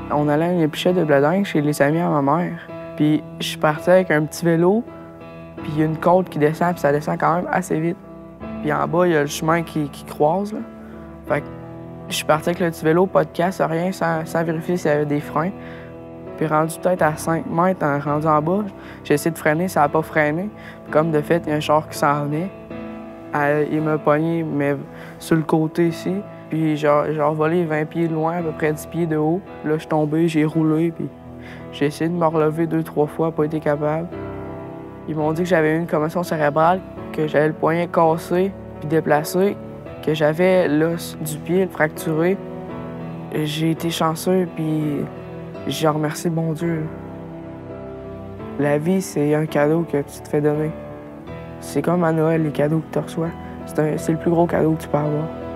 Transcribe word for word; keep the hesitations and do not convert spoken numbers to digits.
On allait à une épluchette de bledin chez les amis à ma mère. Puis je partais avec un petit vélo, puis il y a une côte qui descend, puis ça descend quand même assez vite. Puis en bas, il y a le chemin qui, qui croise, là. Fait que je suis parti avec le petit vélo, pas de casse, rien, sans, sans vérifier s'il y avait des freins. Puis rendu peut-être à cinq mètres, rendu en bas, j'ai essayé de freiner, ça n'a pas freiné. Puis comme de fait, il y a un char qui s'en venait. Il m'a pogné, mais sur le côté ici. Puis j'ai revolé vingt pieds de loin, à peu près dix pieds de haut. Là, je suis tombé, j'ai roulé, puis j'ai essayé de me relever deux, trois fois, pas été capable. Ils m'ont dit que j'avais eu une commotion cérébrale, que j'avais le poignet cassé puis déplacé, que j'avais l'os du pied fracturé. J'ai été chanceux, puis j'ai remercié bon Dieu. La vie, c'est un cadeau que tu te fais donner. C'est comme à Noël, les cadeaux que tu reçois. C'est le plus gros cadeau que tu peux avoir.